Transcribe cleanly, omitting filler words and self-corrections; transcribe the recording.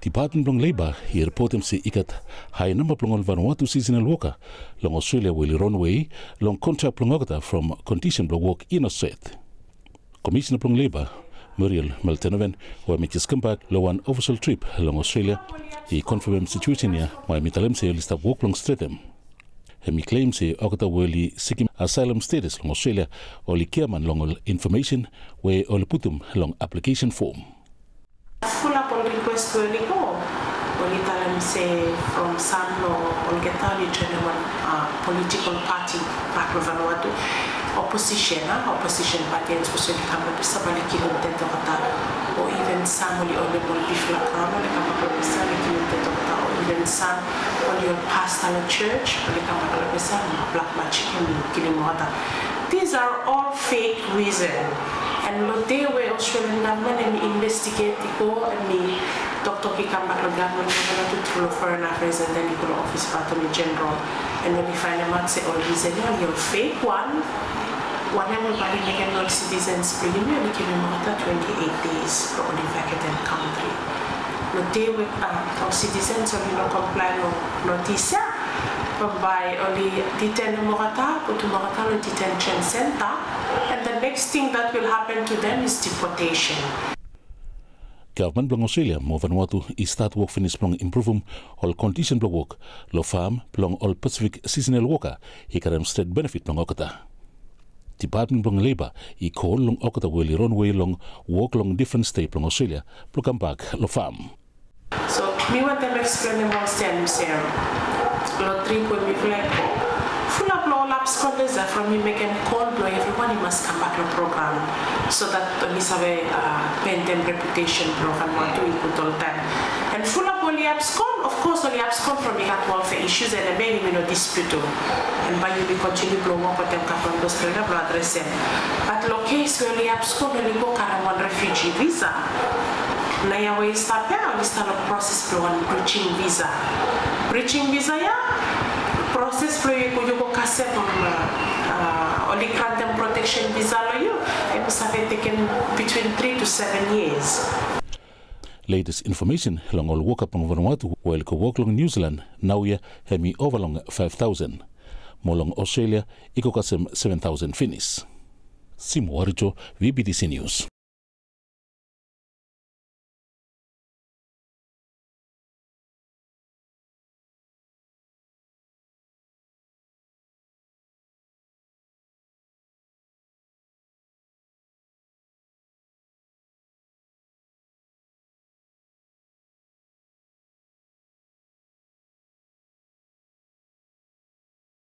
Department of Labour I reportem si ikat high number plong Vanuatu seasonal worker long Australia will runway long contract plongota from condition blog work in Australia. Commissioner plong Labour Murielle Meltenoven who makes come back lo one official trip long Australia. He confirmed situation ya my mitalem se lista work long streetem. He claims he okata will seeking asylum status long Australia or chairman long information where all putum long application form. Full up on request where we go. When you tell them say from some or get out political party back in Vanuatu, opposition party and social come to somebody killing or even some only on the bifla crown or come up with somebody or even some on your pastoral church or come up with some black chicken killing water. These are all fake reasons. And they were Australian government and investigate the go and me Dr. Kikamba government to through foreign affairs and then you go to office of Attorney General and when we find them out say all these you're fake one everybody making non-citizens bring me only give them 28 days for only vacant country. No they were our citizens or no comply no notice by only detain Morata, put to Morata detention center, and the next thing that will happen to them is deportation. Government blong Australia mo Vanuatu I start work finish blong improve all condition blong work lo farm blong all Pacific seasonal worker he can state benefit blong okata. Department blong Labour I call long okata will runway long work long different state blong Australia blong come back lo farm. So me want them explain them all same. Lot 3 when we flag full up law labs condenser from me making call blow everyone must come back to the program so that we have a patent reputation program what we put all time and full up only abscond of course only abscond from we got one for issues and a baby no dispute and by you we continue blow up with them from those trader blood address them but lo case where only abscond only go carry one refugee visa na ya way start there we start a process for one bridging visa ya process for you go cassette on only grant them protection visa you it must have taken between 3 to 7 years. Latest information long all work up on Vanuatu while co work long New Zealand now ya hemi over long 5,000 more long Australia iko kasem 7,000 finish. Simu Waricho VBTC News.